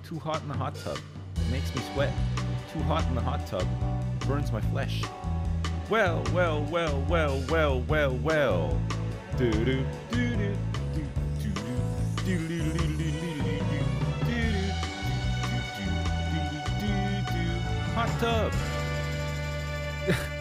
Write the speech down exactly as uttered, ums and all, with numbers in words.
Too hot in the hot tub. Makes me sweat. Too hot in the hot tub. Burns my flesh. Well, well, well, well, well, well, well. Do do do do do do do do do do do do do do do. Hot tub.